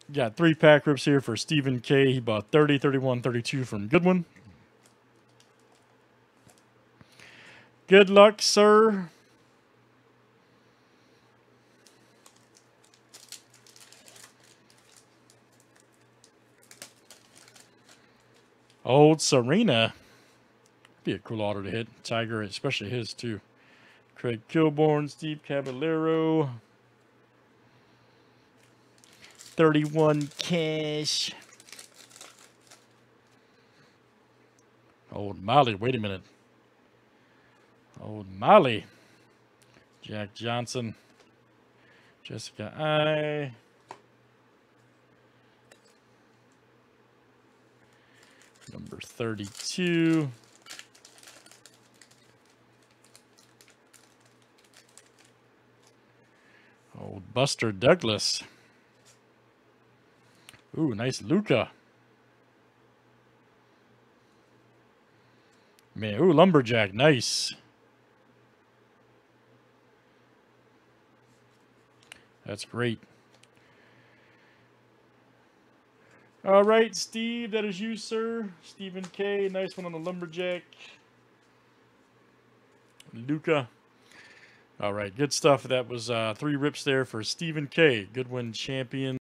Got 3 pack rips here for Stephen K. He bought 30, 31, 32 from Goodwin. Good luck, sir. Old Serena. Be a cool auto to hit. Tiger, especially his, too. Craig Kilborn, Steve Caballero. 31 cash. Old Molly. Wait a minute. Old Molly. Jack Johnson. Jessica I. Number 32. Old Buster Douglas. Ooh, nice Luca. Man, ooh, Lumberjack, nice. That's great. All right, Steve, that is you, sir. Stephen K, nice one on the Lumberjack. Luca. All right, good stuff. That was 3 rips there for Stephen K, Goodwin champion.